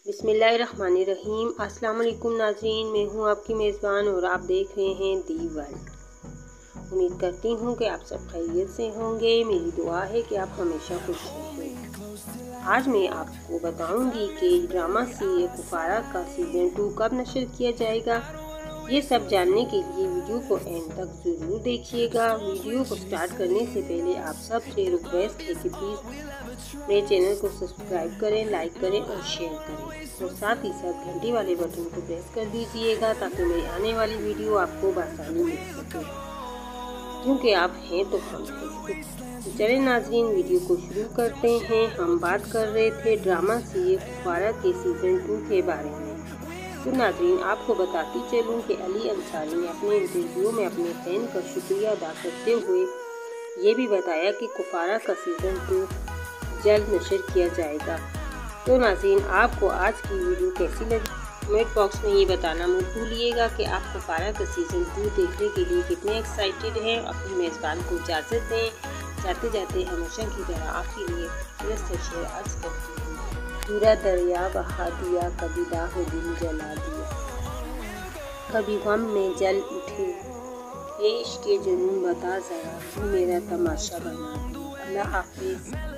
बिस्मिल्लाहिर्रहमानिर्रहीम। अस्सलाम वालेकुम नाज़रीन, मैं हूँ आपकी मेज़बान और आप देख रहे हैं दी वर्ल्ड। उम्मीद करती हूँ कि आप सब खैरियत से होंगे। मेरी दुआ है कि आप हमेशा खुश रहें। आज मैं आपको बताऊँगी कि ड्रामा सीरियल कुफारा का सीज़न 2 कब नशर किया जाएगा। ये सब जानने के लिए वीडियो को एंड तक ज़रूर देखिएगा। वीडियो को स्टार्ट करने से पहले आप सबसे रिक्वेस्ट है कि प्लीज़ मेरे चैनल को सब्सक्राइब करें, लाइक करें और शेयर करें और साथ ही साथ घंटी वाले बटन को प्रेस कर दीजिएगा ताकि मेरी आने वाली वीडियो आपको बआसानी मिल सके, क्योंकि आप हैं तो हम हैं। तो चलें नाज़रीन, वीडियो को शुरू करते हैं। हम बात कर रहे थे ड्रामा सीरियल कुफारा के सीज़न 2 के बारे में। तो नाज़रीन, आपको बताती चलूँ कि अली अंसारी ने अपने इंटरव्यू में अपने फैन का शुक्रिया अदा करते हुए ये भी बताया कि कुफारा का सीज़न 2 जल्द नशर किया जाएगा। तो नाज़रीन, आपको आज की वीडियो कैसी लगी कमेंट बॉक्स में ये बताना मत भूलिएगा कि आप कुफारा का सीज़न 2 देखने के लिए कितने एक्साइटेड हैं। अपनी मेज़बान को इजाज़त दें। जाते जाते हमेशा की तरह आपके लिए शेर अर्ज करती हूँ। पूरा दरिया बहा दिया, कभी दाह दिल जला दिया, कभी गम में जल उठे, ये इश्क़ जुनून बता ज़रा, तू मेरा तमाशा बना दिया। अल्लाह हाफ़िज़।